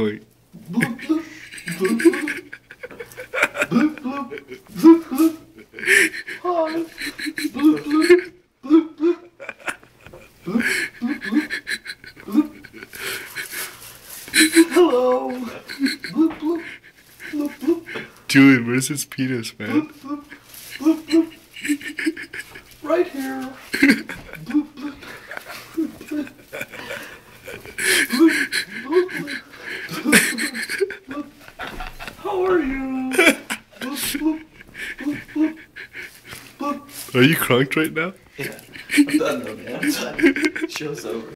going? Bloop, bloop, bloop, bloop. Bloop, bloop, bloop, bloop. Hi. Bloop, bloop, bloop, bloop. Bloop, bloop, bloop, bloop. Hello. Bloop, bloop, bloop, bloop. Julian, where's his penis, man? Bloop, bloop, bloop, bloop. Right here. Bloop, bloop. Bloop, bloop. Bloop, bloop, bloop. Bloop, bloop. How are you? Bloop, bloop, bloop, bloop, bloop. Are you crunked right now? Yeah, I'm done though, man. I'm done. Show's over.